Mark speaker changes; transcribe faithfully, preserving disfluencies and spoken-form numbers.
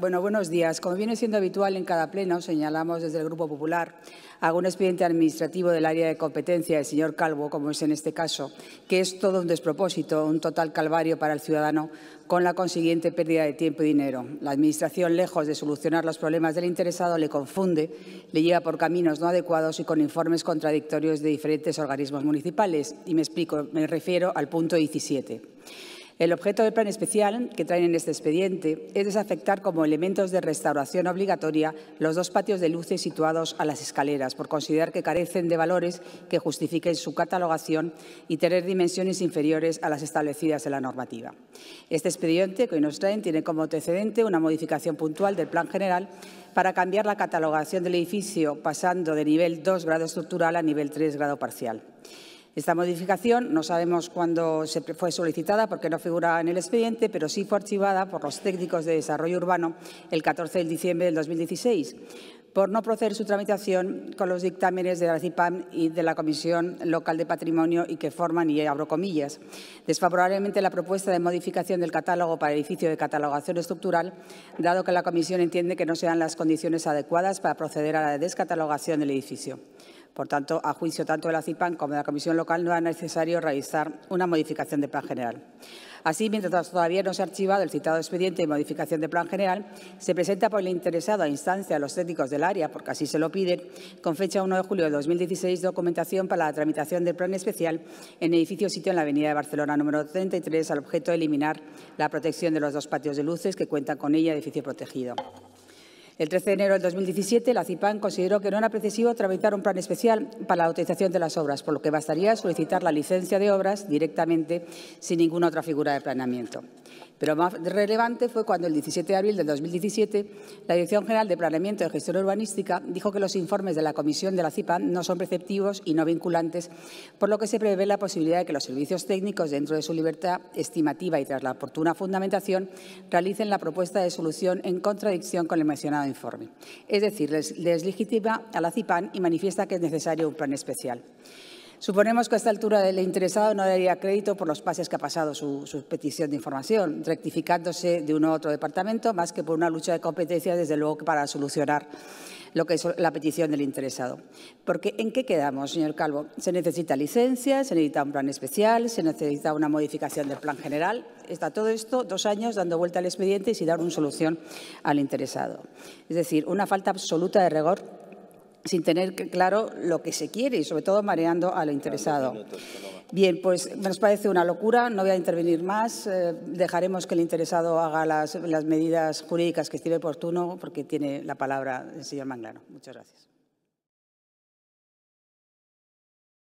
Speaker 1: Bueno, buenos días. Como viene siendo habitual en cada pleno, señalamos desde el Grupo Popular algún expediente administrativo del área de competencia del señor Calvo, como es en este caso, que es todo un despropósito, un total calvario para el ciudadano, con la consiguiente pérdida de tiempo y dinero. La Administración, lejos de solucionar los problemas del interesado, le confunde, le lleva por caminos no adecuados y con informes contradictorios de diferentes organismos municipales. Y me explico, me refiero al punto diecisiete. El objeto del plan especial que traen en este expediente es desafectar como elementos de restauración obligatoria los dos patios de luces situados a las escaleras, por considerar que carecen de valores que justifiquen su catalogación y tener dimensiones inferiores a las establecidas en la normativa. Este expediente que hoy nos traen tiene como antecedente una modificación puntual del Plan General para cambiar la catalogación del edificio, pasando de nivel dos grado estructural a nivel tres grado parcial. Esta modificación no sabemos cuándo se fue solicitada porque no figura en el expediente, pero sí fue archivada por los técnicos de desarrollo urbano el catorce de diciembre del dos mil dieciséis, por no proceder su tramitación con los dictámenes de la CIPAM y de la Comisión Local de Patrimonio y que forman, y abro comillas, desfavorablemente la propuesta de modificación del catálogo para edificio de catalogación estructural, dado que la Comisión entiende que no se dan las condiciones adecuadas para proceder a la descatalogación del edificio. Por tanto, a juicio tanto de la CIPAM como de la Comisión Local, no era necesario realizar una modificación del Plan General. Así, mientras todavía no se ha archivado el citado expediente de modificación del Plan General, se presenta por el interesado a instancia de los técnicos del área, porque así se lo piden, con fecha uno de julio de dos mil dieciséis, documentación para la tramitación del Plan Especial en edificio sitio en la Avenida de Barcelona número treinta y tres, al objeto de eliminar la protección de los dos patios de luces que cuentan con ella, edificio protegido. El trece de enero del dos mil diecisiete, la CIPAM consideró que no era preciso tramitar un plan especial para la autorización de las obras, por lo que bastaría solicitar la licencia de obras directamente sin ninguna otra figura de planeamiento. Pero más relevante fue cuando el diecisiete de abril del dos mil diecisiete la Dirección General de Planeamiento y Gestión Urbanística dijo que los informes de la Comisión de la CIPAM no son preceptivos y no vinculantes, por lo que se prevé la posibilidad de que los servicios técnicos, dentro de su libertad estimativa y tras la oportuna fundamentación, realicen la propuesta de solución en contradicción con el mencionado informe. Es decir, les deslegitima a la CIPAM y manifiesta que es necesario un plan especial. Suponemos que a esta altura el interesado no daría crédito por los pases que ha pasado su, su petición de información, rectificándose de uno a otro departamento, más que por una lucha de competencias, desde luego, para solucionar lo que es la petición del interesado. Porque, ¿en qué quedamos, señor Calvo? Se necesita licencia, se necesita un plan especial, se necesita una modificación del plan general. Está todo esto dos años dando vuelta al expediente y sin dar una solución al interesado. Es decir, una falta absoluta de rigor, sin tener claro lo que se quiere y, sobre todo, mareando al interesado. Bien, pues nos parece una locura, no voy a intervenir más. Eh, dejaremos que el interesado haga las, las medidas jurídicas que estime oportuno, porque tiene la palabra el señor Manglano. Muchas gracias.